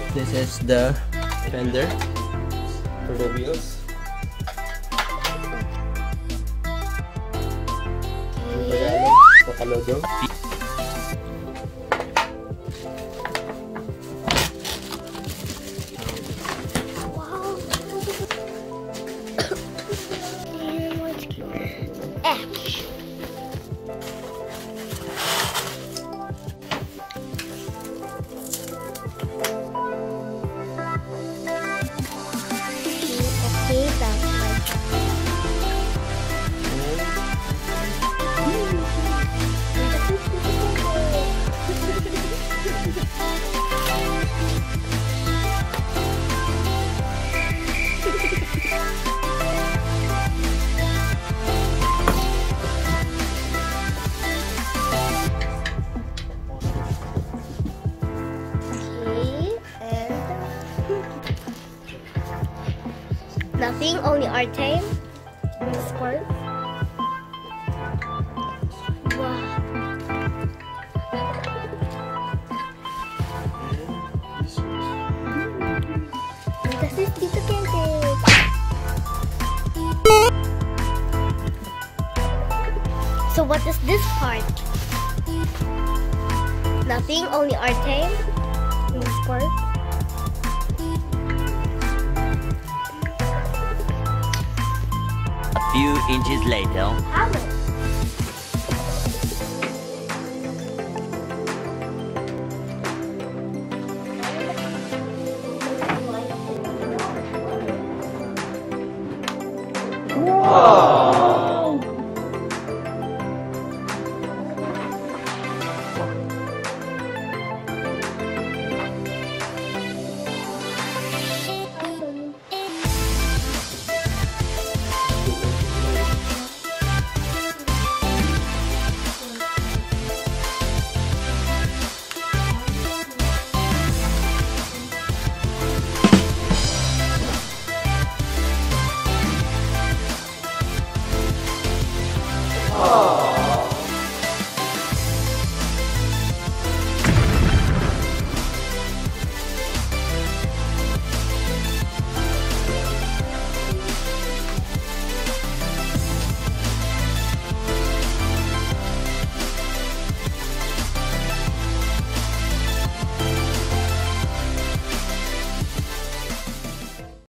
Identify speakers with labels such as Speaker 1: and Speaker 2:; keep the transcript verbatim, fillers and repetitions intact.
Speaker 1: This is the fender for the wheels. Logo.
Speaker 2: Wow. Ash. Okay, that's my nothing, only our time. The squirt. Wow. Das ist dito kente. So what is this part? Nothing, only our time. The squirt.
Speaker 3: Few inches later.
Speaker 2: Hammer.